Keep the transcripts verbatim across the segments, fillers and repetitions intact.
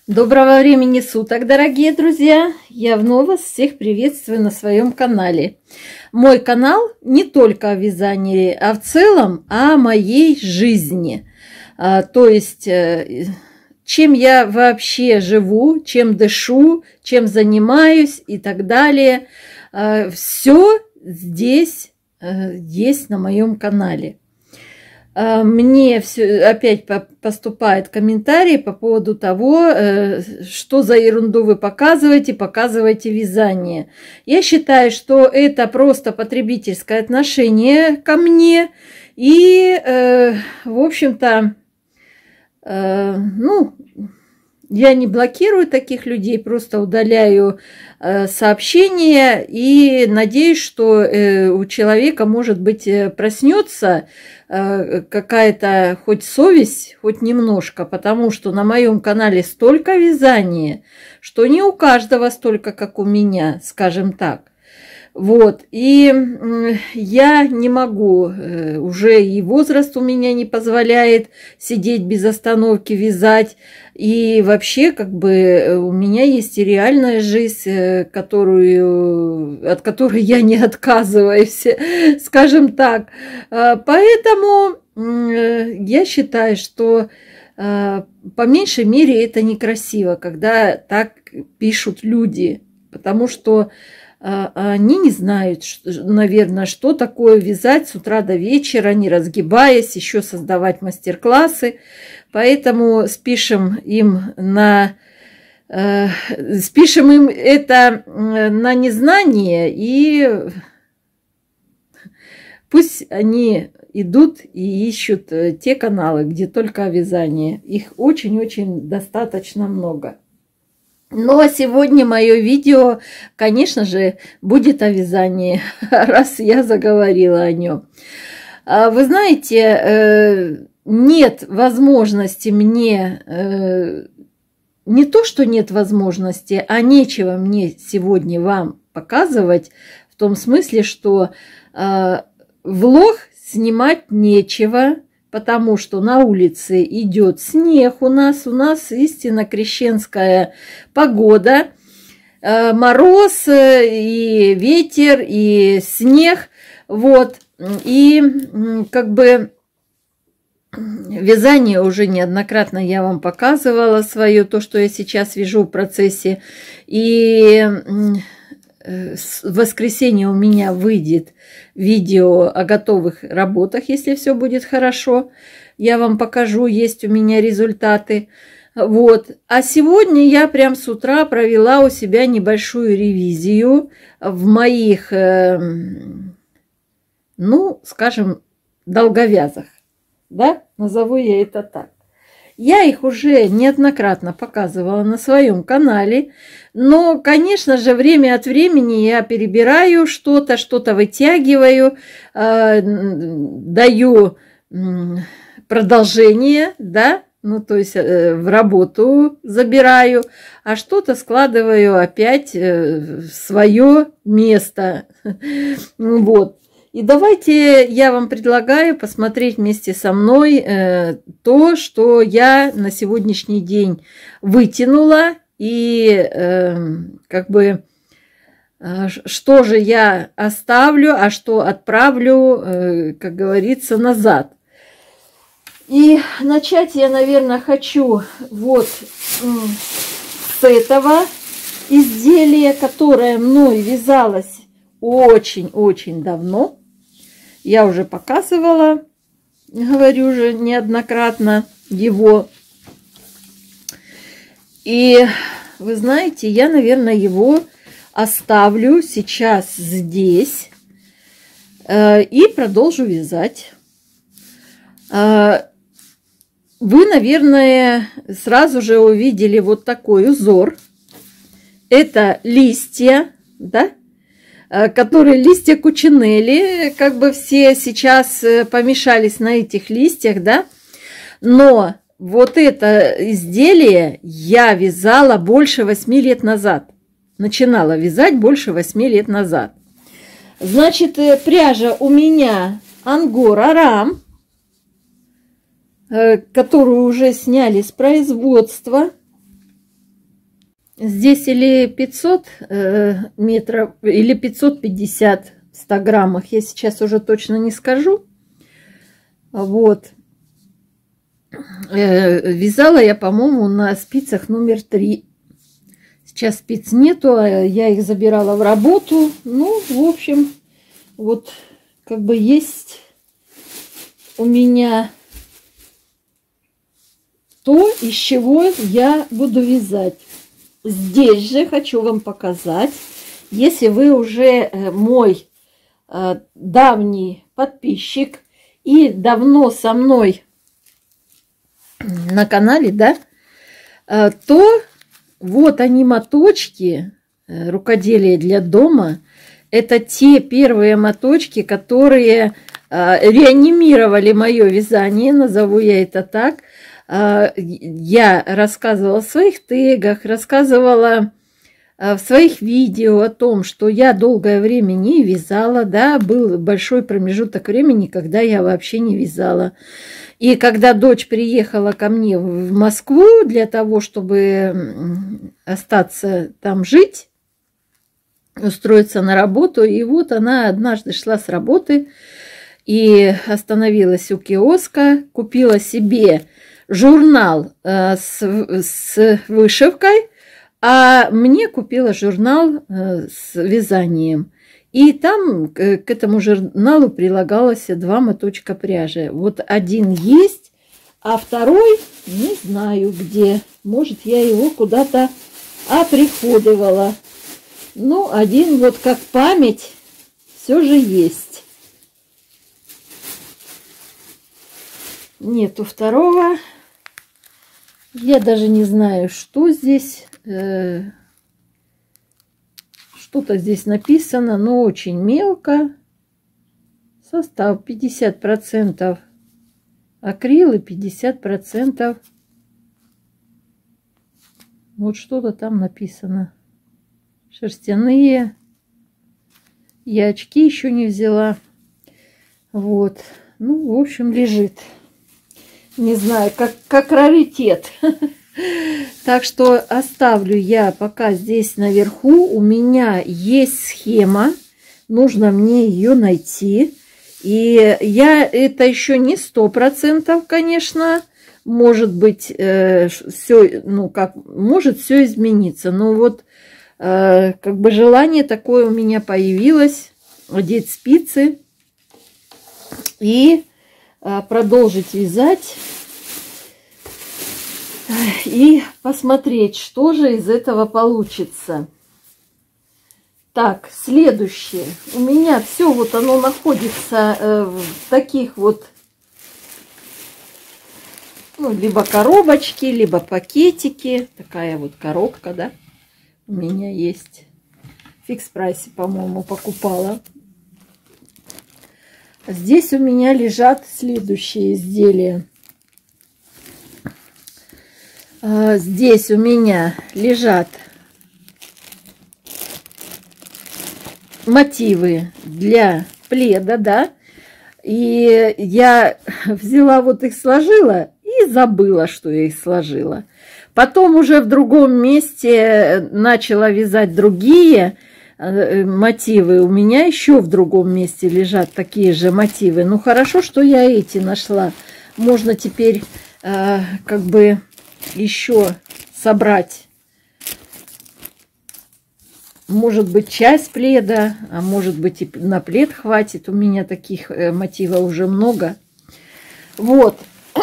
Доброго времени суток, дорогие друзья! Я вновь вас всех приветствую на своем канале. Мой канал не только о вязании, а в целом о моей жизни. А, то есть, чем я вообще живу, чем дышу, чем занимаюсь и так далее. А, все здесь а, есть на моем канале. Мне все, опять поступают комментарии по поводу того, что за ерунду вы показываете, показываете вязание. Я считаю, что это просто потребительское отношение ко мне. И, в общем-то, ну, я не блокирую таких людей, просто удаляю сообщения и надеюсь, что у человека, может быть, проснется какая-то хоть совесть, хоть немножко, потому что на моем канале столько вязания, что не у каждого столько, как у меня, скажем так. Вот, и я не могу, уже и возраст у меня не позволяет сидеть без остановки, вязать, и вообще, как бы, у меня есть и реальная жизнь, которую, от которой я не отказываюсь, скажем так. Поэтому я считаю, что по меньшей мере это некрасиво, когда так пишут люди, потому что они не знают, наверное, что такое вязать с утра до вечера, не разгибаясь, еще создавать мастер-классы. Поэтому спишем им на э, спишем им это на незнание, и пусть они идут и ищут те каналы, где только вязание. Их очень-очень достаточно много. Но сегодня мое видео, конечно же, будет о вязании, раз я заговорила о нем. Вы знаете, нет возможности мне, не то, что нет возможности, а нечего мне сегодня вам показывать, в том смысле, что влог снимать нечего, потому что на улице идет снег у нас, у нас истинно крещенская погода, мороз и ветер, и снег, вот, и как бы вязание уже неоднократно я вам показывала свое, то, что я сейчас вяжу в процессе, и в воскресенье у меня выйдет видео о готовых работах, если все будет хорошо. Я вам покажу, есть у меня результаты. Вот. А сегодня я прям с утра провела у себя небольшую ревизию в моих, э, ну, скажем, долговязах. Да? Назову я это так. Я их уже неоднократно показывала на своем канале, но, конечно же, время от времени я перебираю что-то, что-то вытягиваю, э, даю э, продолжение, да, ну, то есть э, в работу забираю, а что-то складываю опять э, в свое место. Вот. И давайте я вам предлагаю посмотреть вместе со мной э, то, что я на сегодняшний день вытянула, и э, как бы э, что же я оставлю, а что отправлю, э, как говорится, назад. И начать я, наверное, хочу вот э, с этого изделия, которое мной вязалось очень-очень давно. Я уже показывала, говорю же, неоднократно его. И вы знаете, я, наверное, его оставлю сейчас здесь э, и продолжу вязать. Э, вы, наверное, сразу же увидели вот такой узор. Это листья, да? Которые листья кучинелли, как бы все сейчас помешались на этих листьях, да, но вот это изделие я вязала больше восьми лет назад, начинала вязать больше восьми лет назад. Значит, пряжа у меня Ангора Рам, которую уже сняли с производства. Здесь или пятьсот э, метров, или пятьсот пятьдесят в ста граммах. Я сейчас уже точно не скажу. Вот. Э, вязала я, по-моему, на спицах номер три. Сейчас спиц нету, я их забирала в работу. Ну, в общем, вот как бы есть у меня то, из чего я буду вязать. Здесь же хочу вам показать, если вы уже мой э, давний подписчик и давно со мной на канале, да, э, то вот они моточки э, рукоделия для дома. Это те первые моточки, которые э, реанимировали мое вязание, назову я это так. Я рассказывала в своих тегах, рассказывала в своих видео о том, что я долгое время не вязала, да, был большой промежуток времени, когда я вообще не вязала. И когда дочь приехала ко мне в Москву для того, чтобы остаться там жить, устроиться на работу, и вот она однажды шла с работы и остановилась у киоска, купила себе журнал э, с, с вышивкой, а мне купила журнал э, с вязанием. И там к, к этому журналу прилагалось два моточка пряжи. Вот один есть, а второй не знаю где. Может, я его куда-то оприходовала. Ну, один вот как память все же есть. Нету второго. Я даже не знаю, что здесь. Э, Что-то здесь написано, но очень мелко. Состав пятьдесят процентов акрил и пятьдесят процентов. Вот что-то там написано. Шерстяные. Я очки еще не взяла. Вот. Ну, в общем, лежит. Не знаю, как, как раритет. Так что оставлю я пока здесь наверху. У меня есть схема. Нужно мне ее найти. И я это еще не сто процентов, конечно. Может быть, э, все, ну, как, может все измениться. Но вот э, как бы желание такое у меня появилось. Одеть спицы. И продолжить вязать и посмотреть, что же из этого получится. Так, следующее. У меня все вот оно находится в таких вот, ну, либо коробочки, либо пакетики. Такая вот коробка, да, у меня есть. В фикс-прайсе, по-моему, покупала. Здесь у меня лежат следующие изделия. Здесь у меня лежат мотивы для пледа, да. И я взяла вот их, сложила и забыла, что я их сложила. Потом уже в другом месте начала вязать другие мотивы. У меня еще в другом месте лежат такие же мотивы. Ну, хорошо, что я эти нашла. Можно теперь э, как бы еще собрать, может быть, часть пледа, а может быть, и на плед хватит. У меня таких э, мотивов уже много. Вот.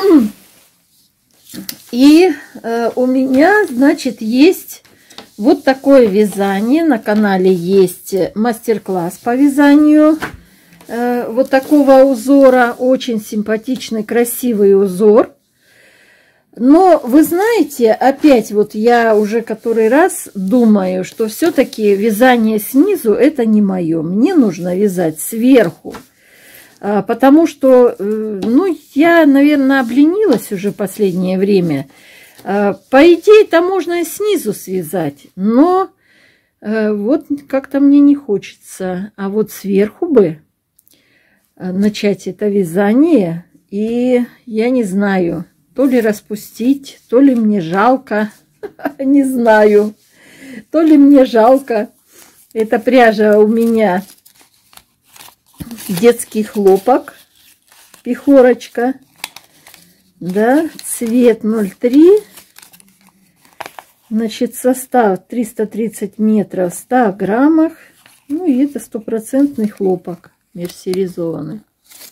И э, у меня, значит, есть вот такое вязание. На канале есть мастер-класс по вязанию э, вот такого узора. Очень симпатичный, красивый узор. Но вы знаете, опять вот я уже который раз думаю, что все-таки вязание снизу это не мое. Мне нужно вязать сверху. Потому что, ну, я, наверное, обленилась уже последнее время. По идее-то можно и снизу связать, но вот как-то мне не хочется. А вот сверху бы начать это вязание, и я не знаю, то ли распустить, то ли мне жалко, не знаю. То ли мне жалко. Эта пряжа у меня детский хлопок, пехорочка. Да, цвет ноль три. Значит, состав триста тридцать метров в ста граммах. Ну и это стопроцентный хлопок мерсеризованный.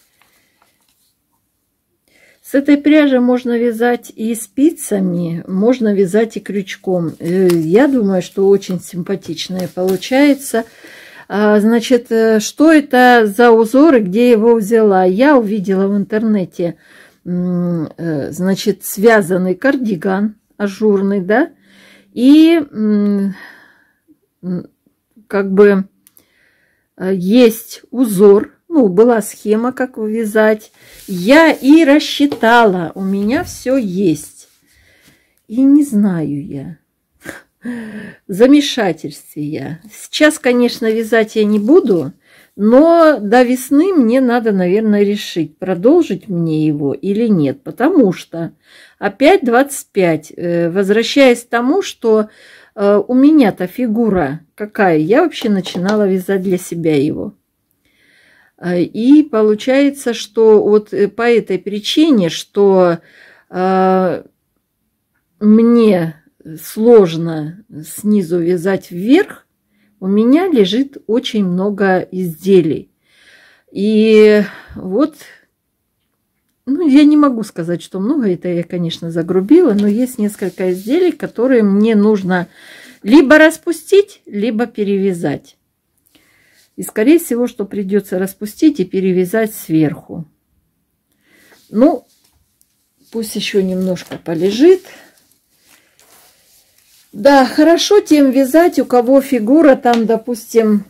С этой пряжи можно вязать и спицами, можно вязать и крючком. Я думаю, что очень симпатичное получается. Значит, что это за узор и где его взяла? Я увидела в интернете, значит, связанный кардиган ажурный, да, и как бы есть узор. Ну, была схема, как вязать. Я и рассчитала. У меня все есть. И не знаю я. В замешательстве я. Сейчас, конечно, вязать я не буду. Но до весны мне надо, наверное, решить, продолжить мне его или нет. Потому что опять двадцать пять. Возвращаясь к тому, что у меня-то фигура какая. Я вообще начинала вязать для себя его. И получается, что вот по этой причине, что э, мне сложно снизу вязать вверх, у меня лежит очень много изделий. И вот, ну, я не могу сказать, что много, это я, конечно, загрубила, но есть несколько изделий, которые мне нужно либо распустить, либо перевязать. И, скорее всего, что придется распустить и перевязать сверху. Ну, пусть еще немножко полежит. Да, хорошо тем вязать, у кого фигура там, допустим,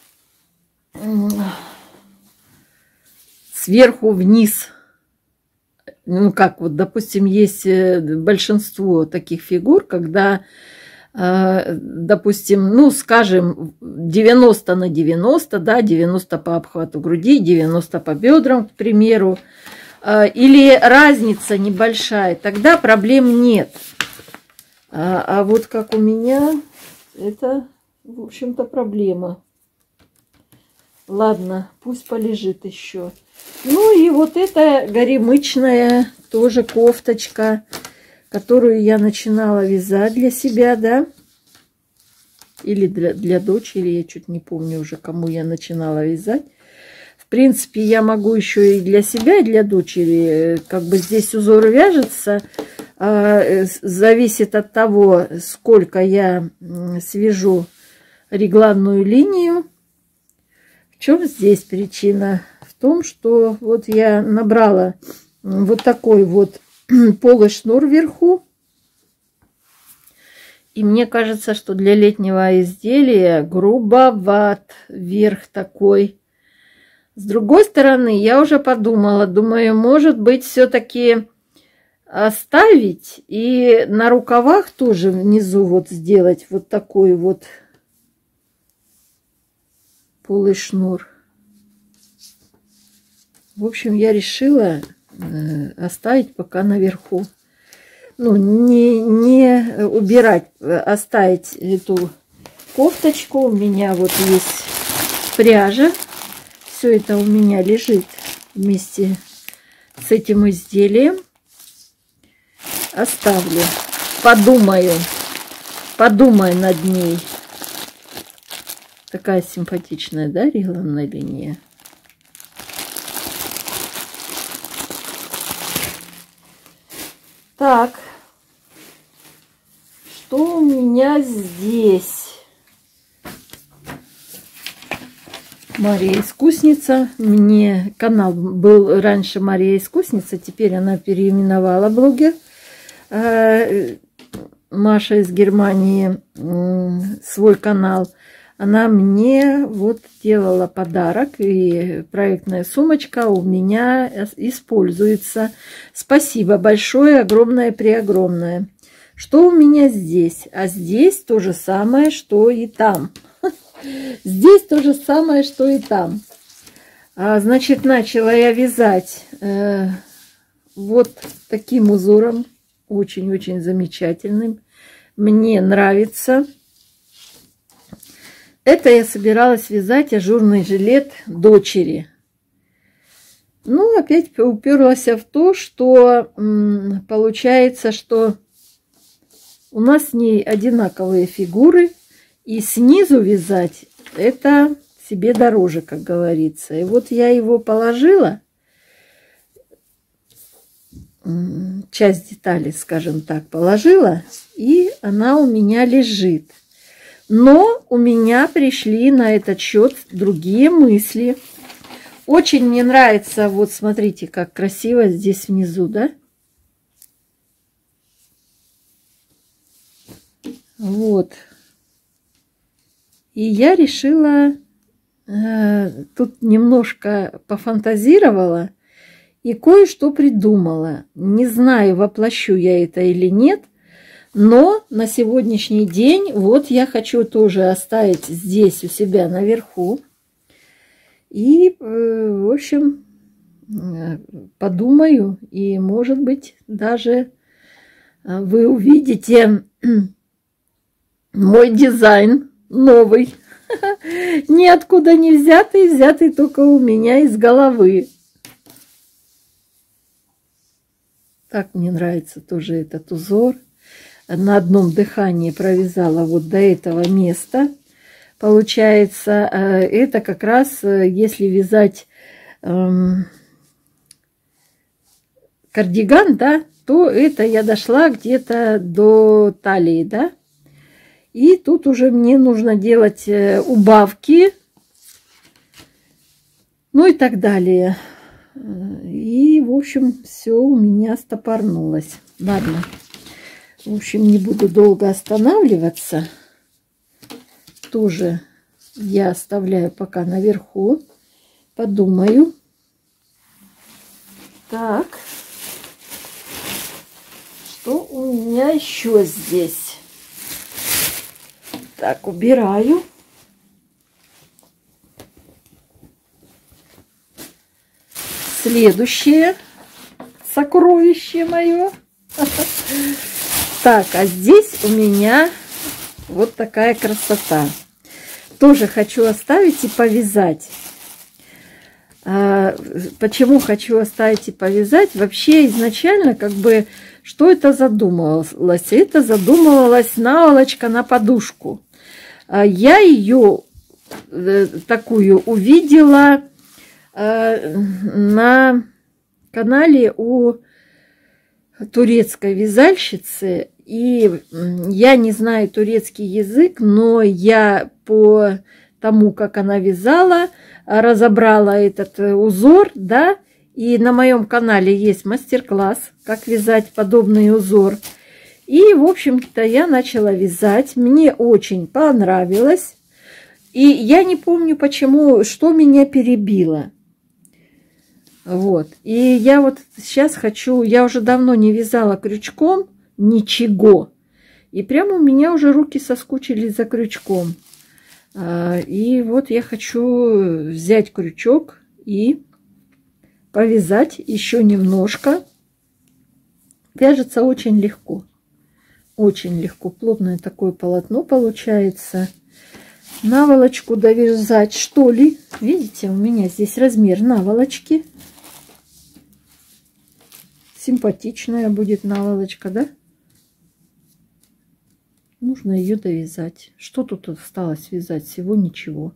сверху вниз. Ну, как вот, допустим, есть большинство таких фигур, когда... допустим, ну, скажем, девяносто на девяносто, да, девяносто по обхвату груди, девяносто по бедрам, к примеру, или разница небольшая, тогда проблем нет. А, а вот как у меня, это, в общем-то, проблема. Ладно, пусть полежит еще. Ну и вот эта горемычная тоже кофточка, которую я начинала вязать для себя, да, или для, для дочери, я чуть не помню уже, кому я начинала вязать. В принципе, я могу еще и для себя, и для дочери, как бы здесь узор вяжется, э, зависит от того, сколько я свяжу регланную линию. В чем здесь причина? В том, что вот я набрала вот такой вот полый шнур вверху. И мне кажется, что для летнего изделия грубоват верх такой. С другой стороны, я уже подумала, думаю, может быть, все-таки оставить и на рукавах тоже внизу вот сделать вот такой вот полый шнур. В общем, я решила оставить пока наверху. Ну, не, не убирать, оставить эту кофточку. У меня вот есть пряжа. Все это у меня лежит вместе с этим изделием. Оставлю. Подумаю. Подумаю над ней. Такая симпатичная, да, регланная линия? Так, что у меня здесь? Мария Искусница. Мне канал был раньше Мария Искусница, теперь она переименовала блогер. Маша из Германии свой канал. Она мне вот делала подарок, и проектная сумочка у меня используется. Спасибо большое, огромное-преогромное. Что у меня здесь? А здесь то же самое, что и там. Здесь то же самое, что и там. А, значит, начала я вязать э, вот таким узором, очень-очень замечательным. Мне нравится. Это я собиралась вязать ажурный жилет дочери. Ну, опять уперлась в то, что получается, что у нас с ней одинаковые фигуры, и снизу вязать это себе дороже, как говорится. И вот я его положила, часть деталей, скажем так, положила, и она у меня лежит. Но у меня пришли на этот счет другие мысли. Очень мне нравится, вот смотрите, как красиво здесь внизу, да? Вот. И я решила, э, тут немножко пофантазировала и кое-что придумала. Не знаю, воплощу я это или нет, но на сегодняшний день вот я хочу тоже оставить здесь у себя наверху. И, в общем, подумаю, и, может быть, даже вы увидите мой дизайн новый. Ниоткуда не взятый, взятый только у меня из головы. Так мне нравится тоже этот узор. На одном дыхании провязала вот до этого места. Получается, это как раз, если вязать эм, кардиган, да, то это я дошла где-то до талии, да. И тут уже мне нужно делать убавки, ну и так далее. И, в общем, все у меня стопорнулось. Ладно, в общем, не буду долго останавливаться. Тоже я оставляю пока наверху. Подумаю. Так. Что у меня еще здесь? Так, убираю. Следующее сокровище мое. Так, а здесь у меня вот такая красота. Тоже хочу оставить и повязать. А, почему хочу оставить и повязать? Вообще изначально как бы, что это задумывалось? Это задумывалась наволочка на подушку. А, я ее э, такую увидела э, на канале у турецкой вязальщицы. И я не знаю турецкий язык, но я по тому, как она вязала, разобрала этот узор, да, и на моем канале есть мастер-класс, как вязать подобный узор. И, в общем-то, я начала вязать, мне очень понравилось, и я не помню, почему, что меня перебило. Вот, и я вот сейчас хочу, я уже давно не вязала крючком, ничего. И прямо у меня уже руки соскучились за крючком. И вот я хочу взять крючок и повязать еще немножко. Вяжется очень легко. Очень легко. Плотное такое полотно получается. Наволочку довязать, что ли. Видите, у меня здесь размер наволочки. Симпатичная будет наволочка, да? Нужно ее довязать. Что тут осталось вязать? Всего ничего.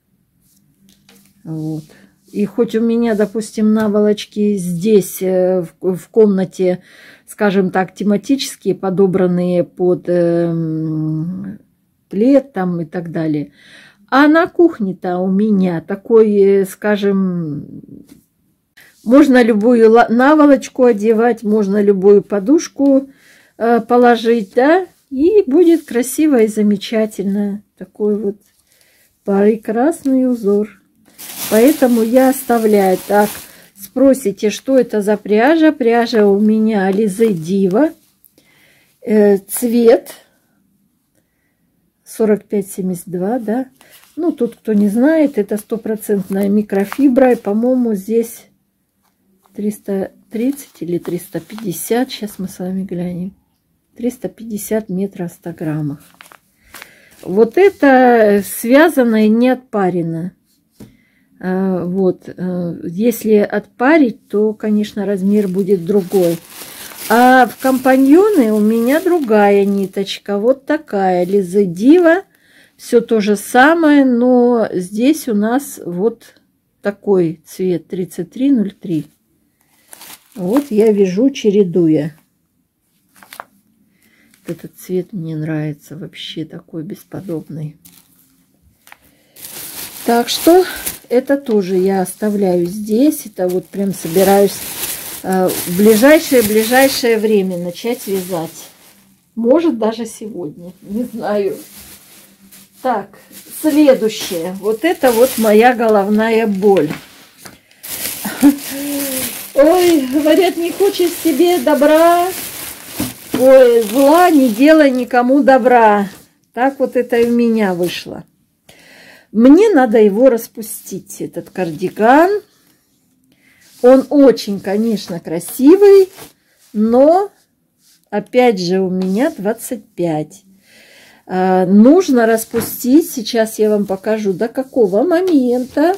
Вот. И хоть у меня, допустим, наволочки здесь в, в комнате, скажем так, тематические, подобранные под э, плед там и так далее. А на кухне-то у меня такой, скажем, можно любую наволочку одевать, можно любую подушку э, положить, да? И будет красиво и замечательно. Такой вот прекрасный узор. Поэтому я оставляю. Так, спросите, что это за пряжа? Пряжа у меня Alizé Diva. Э, цвет сорок пять семьдесят два, да. Ну, тут, кто не знает, это стопроцентная микрофибра. И, по-моему, здесь триста тридцать или триста пятьдесят. Сейчас мы с вами глянем. триста пятьдесят метров в ста граммах. Вот это связано и не отпарено. Вот. Если отпарить, то, конечно, размер будет другой. А в компаньоны у меня другая ниточка. Вот такая. Лиза Дива. Все то же самое, но здесь у нас вот такой цвет тридцать три ноль три. Вот я вяжу, чередуя. Этот цвет мне нравится, вообще такой бесподобный. Так что это тоже я оставляю здесь. Это вот прям собираюсь э, в ближайшее-ближайшее время начать вязать. Может, даже сегодня, не знаю. Так, следующее. Вот это вот моя головная боль. Ой, говорят, не хочешь себе добра. Ой, зла не делай никому добра. Так вот это и у меня вышло. Мне надо его распустить, этот кардиган. Он очень, конечно, красивый, но, опять же, у меня двадцать пять. А, нужно распустить, сейчас я вам покажу, до какого момента.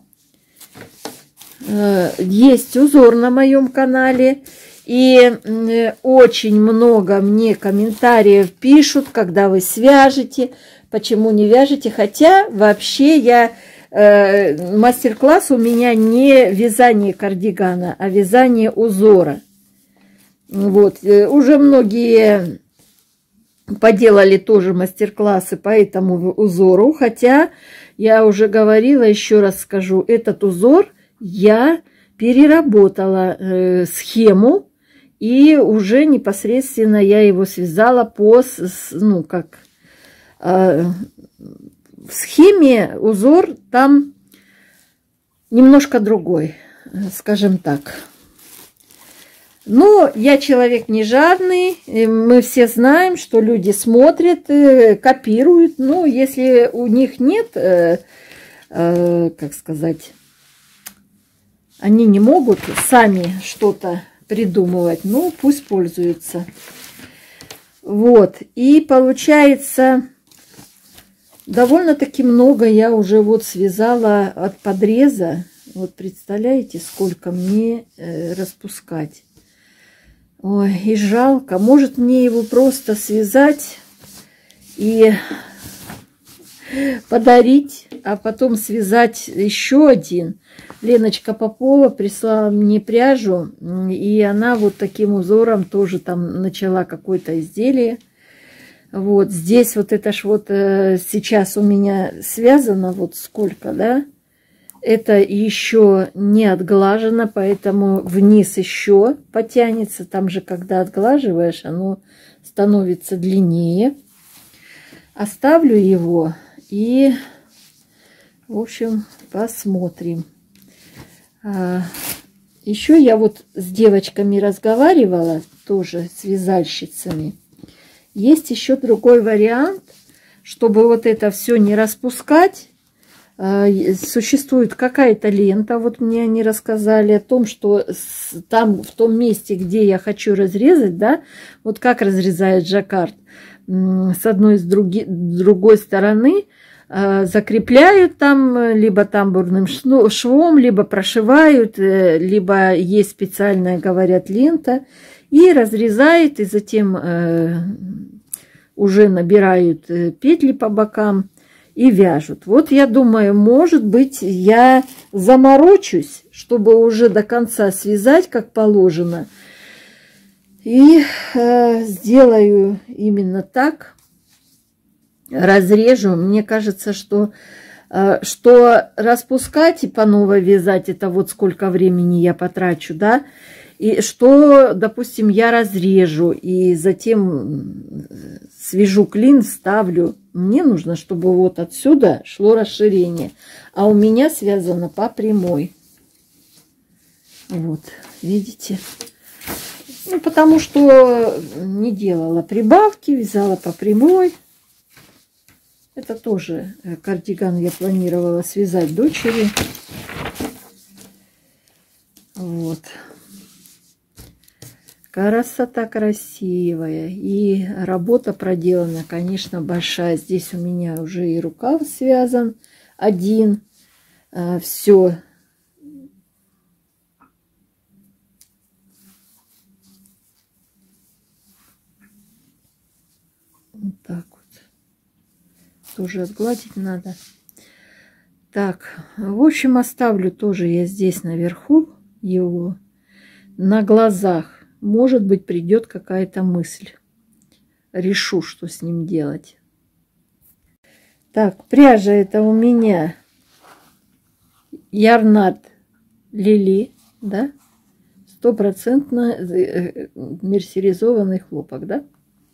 А, есть узор на моем канале. И очень много мне комментариев пишут, когда вы свяжете, почему не вяжете. Хотя вообще я э, мастер-класс у меня не вязание кардигана, а вязание узора. Вот. Уже многие поделали тоже мастер-классы по этому узору. Хотя я уже говорила, еще раз скажу, этот узор я переработала э, схему. И уже непосредственно я его связала по, ну, как, э, в схеме узор там немножко другой, скажем так. Но я человек не жадный, мы все знаем, что люди смотрят, копируют. Но если у них нет, э, э, как сказать, они не могут сами что-то придумывать, ну, пусть пользуются. Вот, и получается, довольно-таки много я уже вот связала от подреза. Вот представляете, сколько мне э, распускать. Ой, и жалко. Может мне его просто связать и подарить, а потом связать еще один. Леночка Попова прислала мне пряжу, и она вот таким узором тоже там начала какое-то изделие. Вот здесь вот это ж вот э, сейчас у меня связано вот сколько, да? Это еще не отглажено, поэтому вниз еще потянется. Там же, когда отглаживаешь, оно становится длиннее. Оставлю его и, в общем, посмотрим. А, еще я вот с девочками разговаривала, тоже с вязальщицами. Есть еще другой вариант, чтобы вот это все не распускать. Существует какая-то лента, вот мне они рассказали о том, что там, в том месте, где я хочу разрезать, да, вот как разрезает жаккард, с одной и с други, другой стороны закрепляют там либо тамбурным швом, либо прошивают, либо есть специальная, говорят, лента, и разрезают, и затем уже набирают петли по бокам и вяжут. Вот я думаю, может быть, я заморочусь, чтобы уже до конца связать, как положено. И э, сделаю именно так. Разрежу. Мне кажется, что, э, что распускать и по новой вязать, это вот сколько времени я потрачу, да. И что, допустим, я разрежу и затем свяжу клин, вставлю. Мне нужно, чтобы вот отсюда шло расширение. А у меня связано по прямой. Вот, видите? Ну, потому что не делала прибавки, вязала по прямой. Это тоже кардиган я планировала связать дочери. Вот. Красота красивая. И работа проделана, конечно, большая. Здесь у меня уже и рукав связан один. Все. Вот так вот. Тоже отгладить надо. Так, в общем, оставлю тоже я здесь наверху его. На глазах. Может быть, придет какая-то мысль. Решу, что с ним делать. Так, пряжа это у меня Ярнард Лили, да? Стопроцентно мерсеризованный хлопок, да?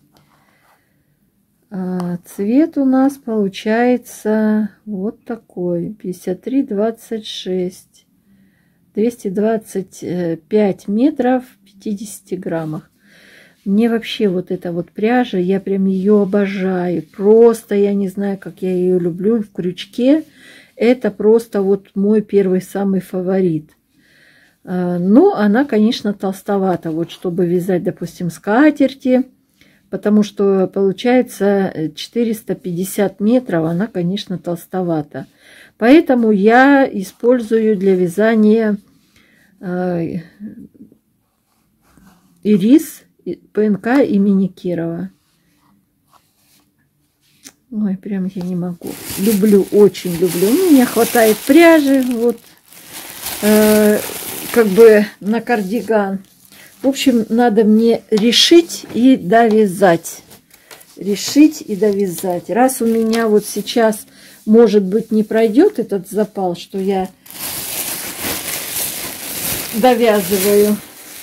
А цвет у нас получается вот такой. пятьдесят три двадцать шесть. двести двадцать пять метров в пятидесяти граммах. Мне вообще вот эта вот пряжа, я прям ее обожаю. Просто я не знаю, как я ее люблю в крючке. Это просто вот мой первый самый фаворит. Но она, конечно, толстовата. Вот чтобы вязать, допустим, скатерти, потому что получается четыреста пятьдесят метров, она, конечно, толстовата. Поэтому я использую для вязания э, ирис, ПНК имени Кирова. Ой, прям я не могу. Люблю, очень люблю. У меня хватает пряжи, вот, э, как бы на кардиган. В общем, надо мне решить и довязать. Решить и довязать. Раз у меня вот сейчас, может быть, не пройдет этот запал, что я довязываю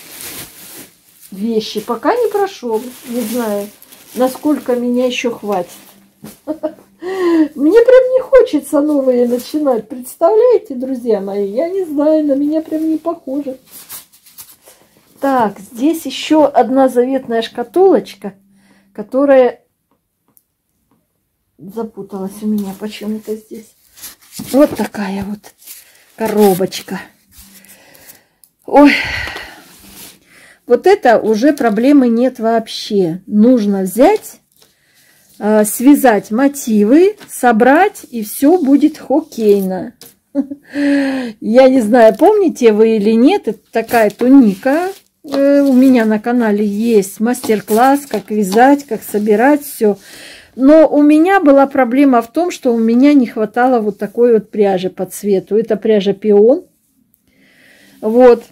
вещи, пока не прошел. Не знаю, насколько меня еще хватит. Мне прям не хочется новые начинать. Представляете, друзья мои? Я не знаю, на меня прям не похоже. Так, здесь еще одна заветная шкатулочка, которая запуталась у меня почему-то здесь. Вот такая вот коробочка. Ой, вот это уже проблемы нет вообще. Нужно взять, связать мотивы, собрать, и все будет хоккейно. Я не знаю, помните вы или нет, это такая туника. У меня на канале есть мастер-класс, как вязать, как собирать все. Но у меня была проблема в том, что у меня не хватало вот такой вот пряжи по цвету. Это пряжа пион. Вот.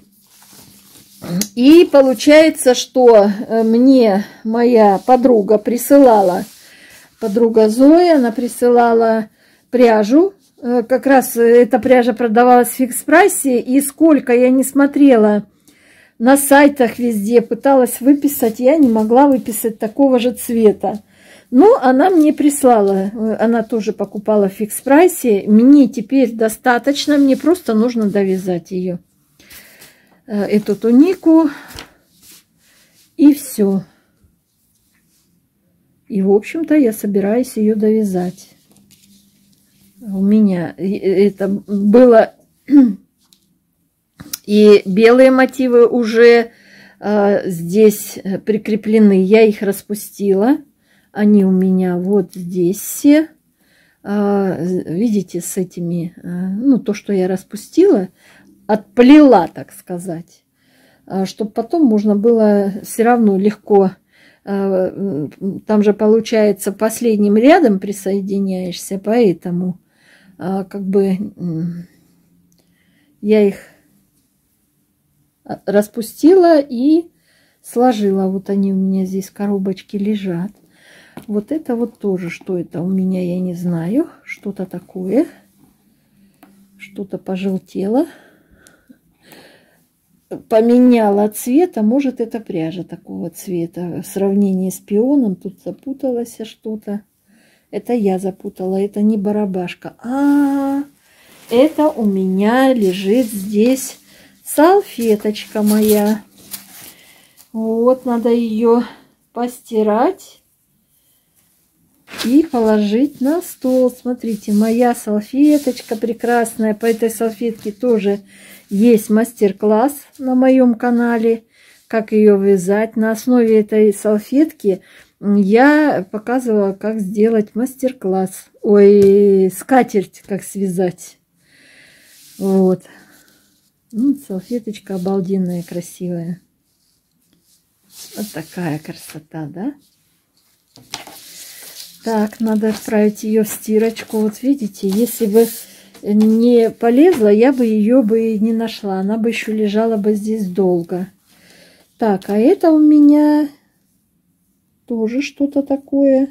И получается, что мне моя подруга присылала, подруга Зоя, она присылала пряжу. Как раз эта пряжа продавалась в фикс-прайсе. И сколько я не смотрела на сайтах везде, пыталась выписать, я не могла выписать такого же цвета. Но она мне прислала, она тоже покупала в фикс-прайсе. Мне теперь достаточно, мне просто нужно довязать ее, эту тунику, и все. И, в общем-то, я собираюсь ее довязать. У меня это было... И белые мотивы уже э, здесь прикреплены. Я их распустила. Они у меня вот здесь все. Э, видите, с этими... Э, ну, то, что я распустила, отплела, так сказать. Э, чтобы потом можно было все равно легко... Э, там же, получается, последним рядом присоединяешься. Поэтому э, как бы э, я их... распустила и сложила. Вот они у меня здесь в коробочке лежат. Вот это вот тоже, что это у меня, я не знаю. Что-то такое. Что-то пожелтело. Поменяла цвет. А может, это пряжа такого цвета. В сравнении с пионом тут запуталось что-то. Это я запутала. Это не барабашка. А, это у меня лежит здесь салфеточка моя. Вот, надо ее постирать и положить на стол. Смотрите, моя салфеточка прекрасная. По этой салфетке тоже есть мастер-класс на моем канале. как ее вязать. На основе этой салфетки я показывала, как сделать мастер-класс. Ой, скатерть, как связать. Вот. Ну, салфеточка обалденная, красивая. Вот такая красота, да? Так, надо отправить ее в стирочку. Вот видите, если бы не полезла, я бы ее бы не нашла. Она бы еще лежала бы здесь долго. Так, а это у меня тоже что-то такое.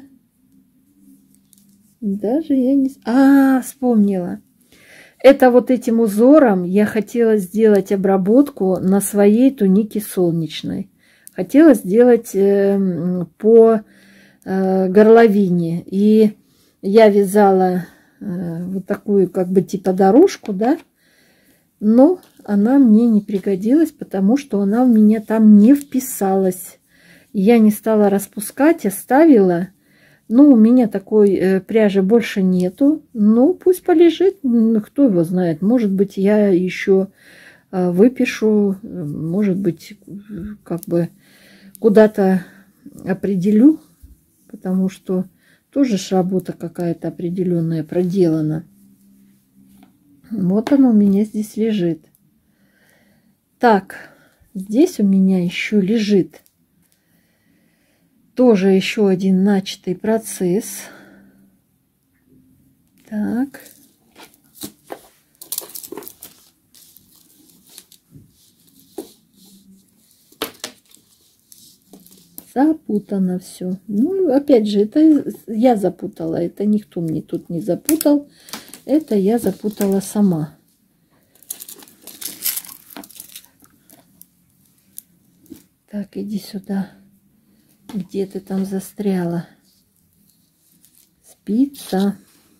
Даже я не... А, вспомнила. Это вот этим узором я хотела сделать обработку на своей тунике солнечной. Хотела сделать э, по э, горловине. И я вязала э, вот такую как бы типа дорожку, да. Но она мне не пригодилась, потому что она у меня там не вписалась. Я не стала распускать, оставила. Ну, у меня такой э, пряжи больше нету. Ну, пусть полежит, кто его знает. Может быть, я еще э, выпишу, может быть, как бы куда-то определю, потому что тоже ж работа какая-то определенная проделана. Вот она у меня здесь лежит. Так, здесь у меня еще лежит тоже еще один начатый процесс. Так. Запутано все. Ну, опять же, это я запутала. Это никто мне тут не запутал. Это я запутала сама. Так, иди сюда. Где ты там застряла? Спица.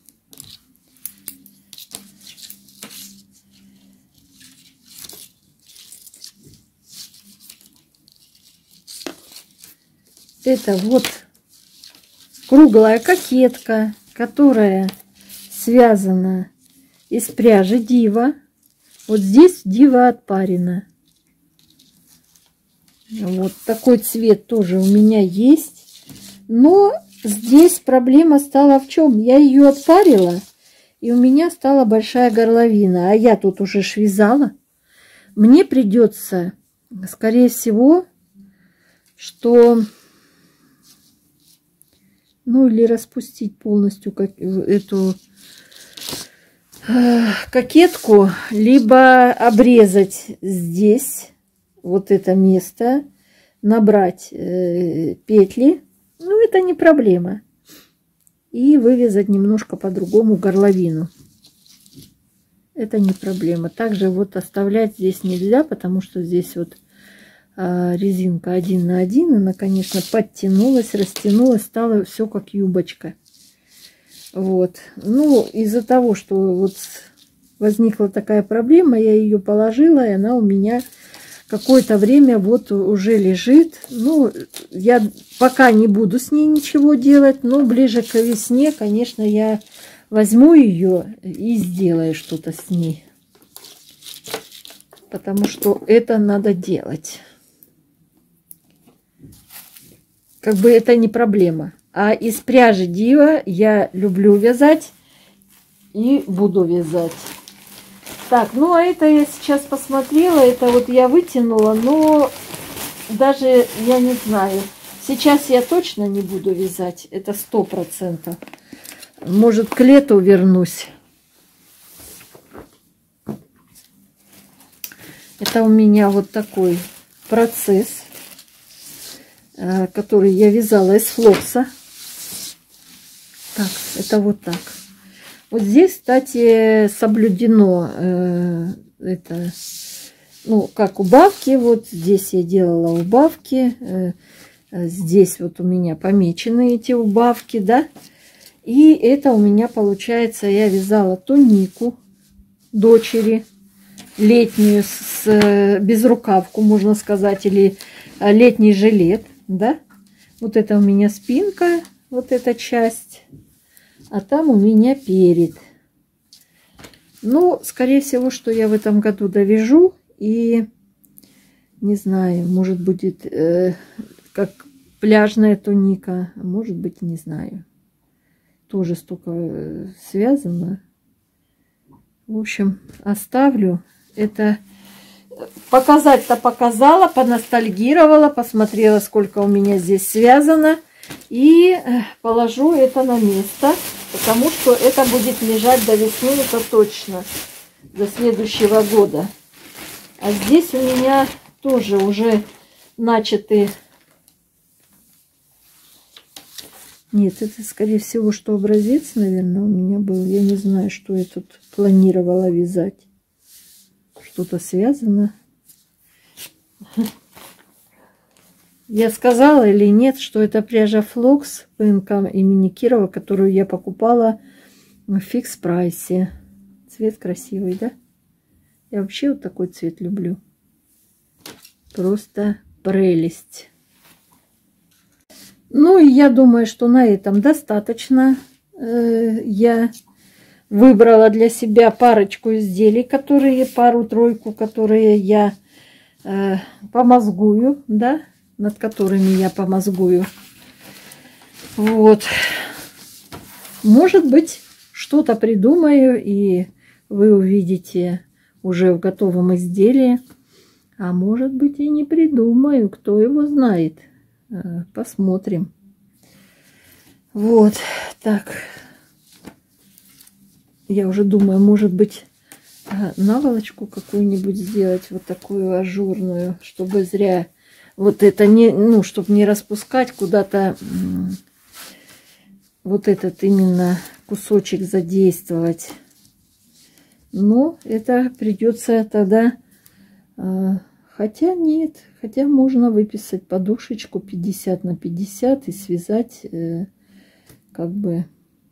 Это вот круглая кокетка, которая связана из пряжи Дива. Вот здесь Дива отпарена. Вот такой цвет тоже у меня есть. Но здесь проблема стала в чем? Я ее отпарила, и у меня стала большая горловина. А я тут уже связала. Мне придется, скорее всего, что... Ну, или распустить полностью как, эту э, кокетку, либо обрезать здесь вот это место, набрать э, петли, ну, это не проблема, и вывязать немножко по-другому горловину. Это не проблема. Также вот оставлять здесь нельзя, потому что здесь вот э, резинка один на один, она, конечно, подтянулась, растянулась, стало все как юбочка. Вот. Ну, из-за того, что вот возникла такая проблема, я ее положила, и она у меня какое-то время вот уже лежит. Ну, я пока не буду с ней ничего делать, но ближе к весне, конечно, я возьму ее и сделаю что-то с ней. Потому что это надо делать. Как бы это не проблема. А из пряжи Дива я люблю вязать и буду вязать. Так, ну а это я сейчас посмотрела, это вот я вытянула, но даже я не знаю. Сейчас я точно не буду вязать, это сто процентов. Может, к лету вернусь. Это у меня вот такой процесс, который я вязала из флокса. Так, это вот так. Вот здесь, кстати, соблюдено э, это, ну, как убавки. Вот здесь я делала убавки. Э, здесь вот у меня помечены эти убавки, да. И это у меня получается, я вязала тунику дочери летнюю с безрукавку, можно сказать, или летний жилет, да. Вот это у меня спинка, вот эта часть. А там у меня перед. Ну, скорее всего, что я в этом году довяжу. И Не знаю, может будет э, как пляжная туника, а может быть, не знаю. Тоже столько связано. В общем, оставлю. Это показать-то показала, поностальгировала, посмотрела, сколько у меня здесь связано. И положу это на место, потому что это будет лежать до весны, это точно, до следующего года. А здесь у меня тоже уже начаты... Нет, это, скорее всего, что образец, наверное, у меня был. Я не знаю, что я тут планировала вязать. Что-то связано. Я сказала или нет, что это пряжа Флокс ПНК имени Кирова, которую я покупала в фикс прайсе. Цвет красивый, да? Я вообще вот такой цвет люблю. Просто прелесть. Ну и я думаю, что на этом достаточно. Я выбрала для себя парочку изделий, которые, пару-тройку, которые я помозгую, да, над которыми я помозгую. Вот. Может быть, что-то придумаю, и вы увидите уже в готовом изделии. А может быть, и не придумаю, кто его знает. Посмотрим. Вот, так. Я уже думаю, может быть, наволочку какую-нибудь сделать, вот такую ажурную, чтобы зря вот это не, ну, чтобы не распускать куда-то вот этот именно кусочек задействовать. Но это придется тогда... Хотя нет, хотя можно выписать подушечку пятьдесят на пятьдесят и связать э, как бы...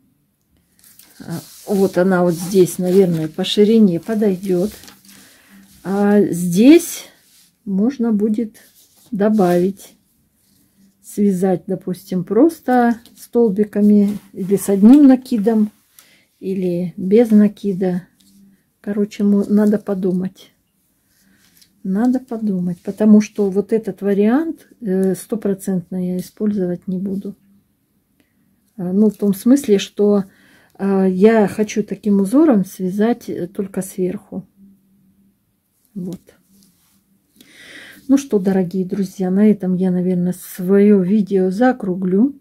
Вот она вот здесь, наверное, по ширине подойдет. А здесь можно будет добавить, связать, допустим, просто столбиками или с одним накидом, или без накида. Короче, надо подумать. Надо подумать, потому что вот этот вариант стопроцентно я использовать не буду. Ну, в том смысле, что я хочу таким узором связать только сверху. Вот. Ну что, дорогие друзья, на этом я, наверное, свое видео закруглю.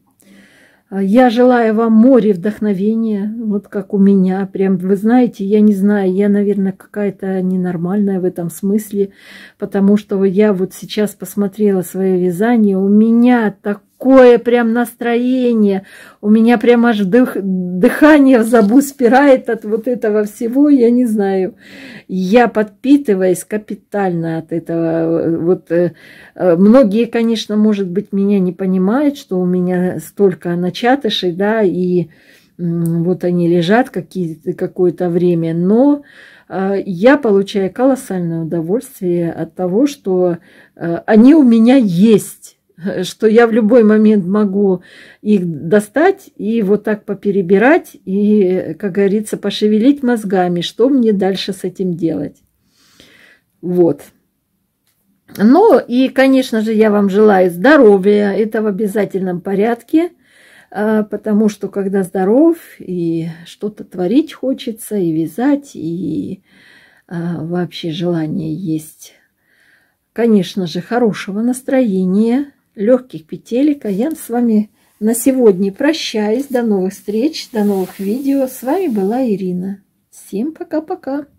Я желаю вам море вдохновения, вот как у меня. Прям, вы знаете, я не знаю, я, наверное, какая-то ненормальная в этом смысле, потому что я вот сейчас посмотрела свое вязание, у меня такое прям настроение, у меня прям аж дых, дыхание в забу спирает от вот этого всего, я не знаю. Я подпитываюсь капитально от этого. Вот э, многие, конечно, может быть, меня не понимают, что у меня столько начатышей, да, и э, вот они лежат какое-то время, но э, я получаю колоссальное удовольствие от того, что э, они у меня есть, что я в любой момент могу их достать и вот так поперебирать и, как говорится, пошевелить мозгами, что мне дальше с этим делать. Вот. Ну и, конечно же, я вам желаю здоровья, это в обязательном порядке, потому что когда здоров и что-то творить хочется, и вязать, и вообще желание есть, конечно же, хорошего настроения, легких петелек. А я с вами на сегодня прощаюсь. До новых встреч, до новых видео. С вами была Ирина. Всем пока-пока.